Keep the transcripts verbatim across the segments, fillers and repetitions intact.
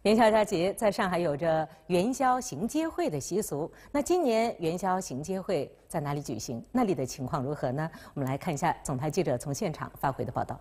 元宵佳节在上海有着元宵行街会的习俗。那今年元宵行街会在哪里举行？那里的情况如何呢？我们来看一下总台记者从现场发回的报道。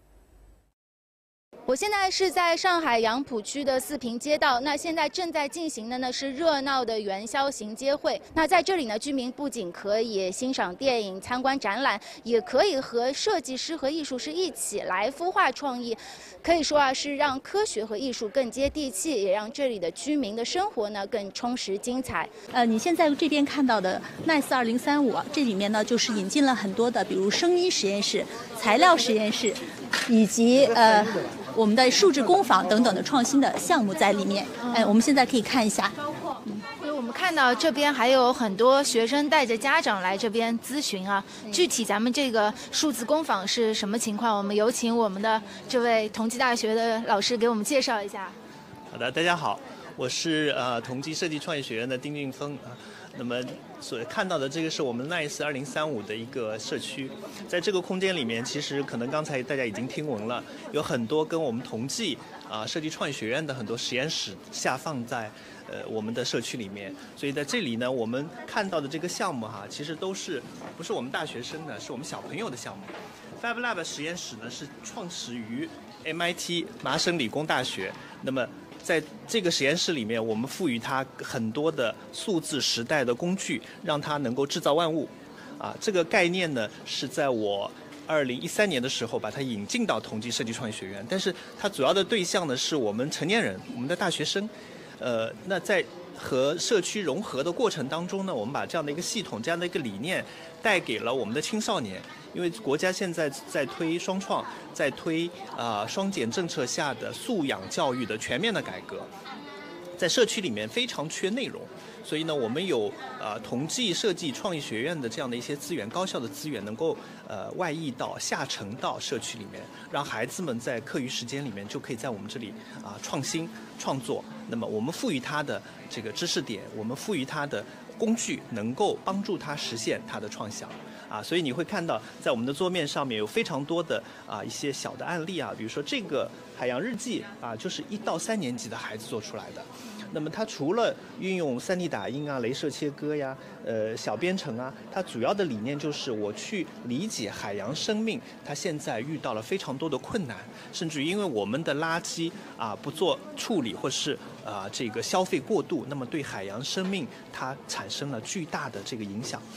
我现在是在上海杨浦区的四平街道，那现在正在进行的呢是热闹的元宵行街会。那在这里呢，居民不仅可以欣赏电影、参观展览，也可以和设计师和艺术师一起来孵化创意。可以说啊，是让科学和艺术更接地气，也让这里的居民的生活呢更充实精彩。 呃，你现在这边看到的 Nice 二零三五啊，这里面呢就是引进了很多的，比如声音实验室、材料实验室，以及呃。 我们的数字工坊等等的创新的项目在里面，哎，我们现在可以看一下。 嗯，所以我们看到这边还有很多学生带着家长来这边咨询啊。具体咱们这个数字工坊是什么情况？我们有请我们的这位同济大学的老师给我们介绍一下。 好的，大家好，我是呃同济设计创意学院的丁俊峰啊。 那么所看到的这个是我们 Nice 二零三五的一个社区，在这个空间里面，其实可能刚才大家已经听闻了，有很多跟我们同济啊设计创意学院的很多实验室下放在呃我们的社区里面，所以在这里呢，我们看到的这个项目哈，其实都是不是我们大学生的，是我们小朋友的项目。Fab Lab 实验室呢是创始于 M I T 麻省理工大学，那么。 在这个实验室里面，我们赋予它很多的数字时代的工具，让它能够制造万物。啊，这个概念呢是在我二零一三年的时候把它引进到同济设计创意学院，但是它主要的对象呢是我们成年人，我们的大学生。呃，那在和社区融合的过程当中呢，我们把这样的一个系统、这样的一个理念带给了我们的青少年。 因为国家现在在推双创，在推啊、呃、双减政策下的素养教育的全面的改革，在社区里面非常缺内容，所以呢，我们有呃同济设计创意学院的这样的一些资源，高效的资源能够呃外溢到下沉到社区里面，让孩子们在课余时间里面就可以在我们这里啊、呃、创新创作。那么我们赋予他的这个知识点，我们赋予他的工具，能够帮助他实现他的创想。 啊，所以你会看到，在我们的桌面上面有非常多的啊一些小的案例啊，比如说这个海洋日记啊，就是一到三年级的孩子做出来的。那么它除了运用 三 D 打印啊、镭射切割呀、呃小编程啊，它主要的理念就是我去理解海洋生命，它现在遇到了非常多的困难，甚至于因为我们的垃圾啊不做处理，或是啊这个消费过度，那么对海洋生命它产生了巨大的这个影响。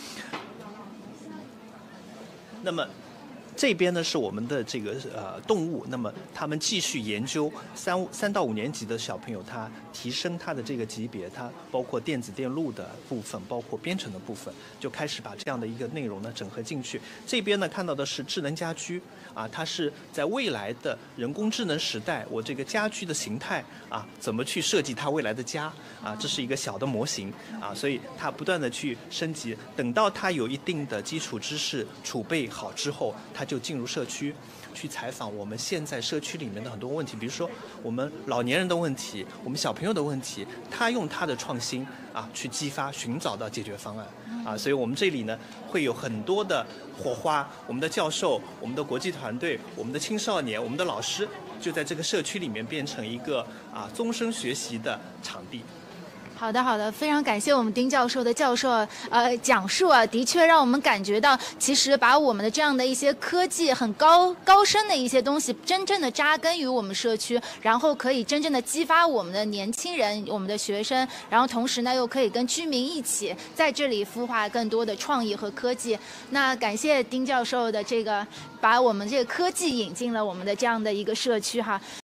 那么，这边呢是我们的这个呃动物，那么他们继续研究三三到五年级的小朋友，他提升他的这个级别，他包括电子电路的部分，包括编程的部分，就开始把这样的一个内容呢整合进去。这边呢看到的是智能家居啊，它是在未来的人工智能时代，我这个家居的形态啊怎么去设计它未来的家啊，这是一个小的模型啊，所以它不断的去升级，等到它有一定的基础知识储备好之后，它就进入社区，去采访我们现在社区里面的很多问题，比如说我们老年人的问题，我们小朋友的问题，他用他的创新啊去激发，寻找到解决方案啊，所以我们这里呢会有很多的火花，我们的教授、我们的国际团队、我们的青少年、我们的老师，就在这个社区里面变成一个啊终身学习的场地。 好的，好的，非常感谢我们丁教授的教授呃讲述啊，的确让我们感觉到，其实把我们的这样的一些科技很高高深的一些东西，真正的扎根于我们社区，然后可以真正的激发我们的年轻人、我们的学生，然后同时呢又可以跟居民一起在这里孵化更多的创意和科技。那感谢丁教授的这个把我们这个科技引进了我们的这样的一个社区哈。